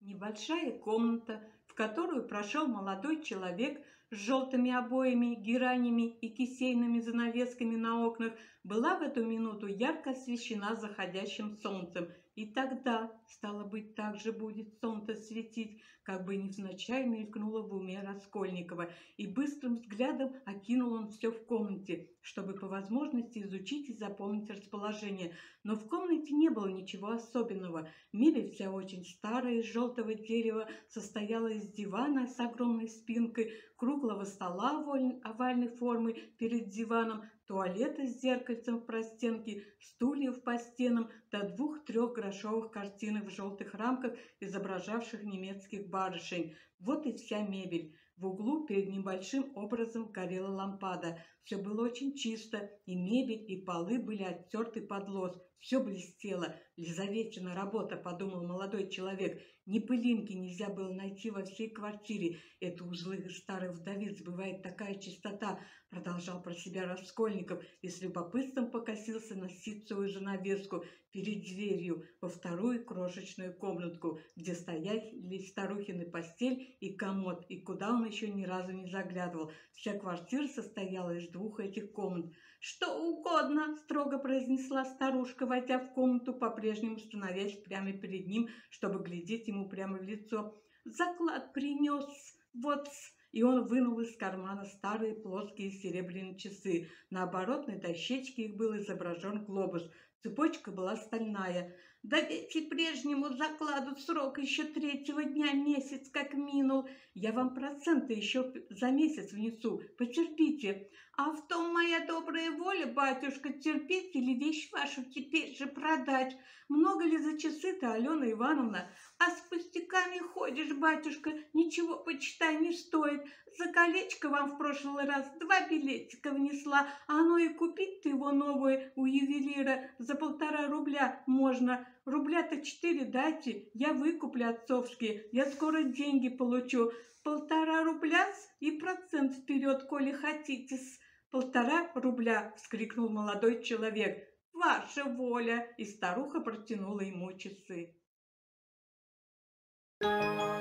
Небольшая комната, в которую прошел молодой человек с желтыми обоями, геранями и кисейными занавесками на окнах, была в эту минуту ярко освещена заходящим солнцем. И тогда, стало быть, так же будет солнце светить, как бы невзначай мелькнуло в уме Раскольникова, и быстрым взглядом окинул он все в комнате, чтобы по возможности изучить и запомнить расположение. Но в комнате не было ничего особенного. Мебель вся очень старая, из желтого дерева, состояла из дивана с огромной спинкой, круглого стола овальной формы перед диваном, туалета с зеркальцем в простенке, стульев по стенам до 2-3 грошовых картинок в желтых рамках, изображавших немецких барышень. Вот и вся мебель. В углу перед небольшим образом горела лампада. Все было очень чисто, и мебель, и полы были оттерты под лоск. Все блестело. Лизаветина работа, подумал молодой человек. Ни пылинки нельзя было найти во всей квартире. Это у злых старых вдовиц бывает такая чистота, продолжал про себя Раскольников и с любопытством покосился на ситцевую занавеску перед дверью во вторую крошечную комнатку, где стояли старухины постель и комод, и куда он еще ни разу не заглядывал. Вся квартира состояла из 2 этих комнат. «Что угодно!» – строго произнесла старушка, войдя в комнату, по-прежнему становясь прямо перед ним, чтобы глядеть ему прямо в лицо. «Заклад принес, вот!» И он вынул из кармана старые плоские серебряные часы. На оборотной дощечке их был изображен глобус. Цепочка была стальная. «Да ведь и прежнему закладу срок еще 3-го дня месяц как минул. Я вам проценты еще за месяц внесу. Потерпите. А в том моя добрая воля, батюшка, терпеть или вещь вашу теперь же продать. Много ли за часы-то, Алена Ивановна? А с пустяками ходишь, батюшка, ничего, почитай, не стоит. За колечко вам в прошлый раз 2 билетика внесла, а оно и купить-то его новое у ювелира за 1,5 рубля можно. Рубля-то 4 дайте, я выкуплю отцовские, я скоро деньги получу. 1,5 рубля и процент вперед, коли хотите-с. 1,5 рубля, вскрикнул молодой человек. Ваша воля! И старуха протянула ему часы.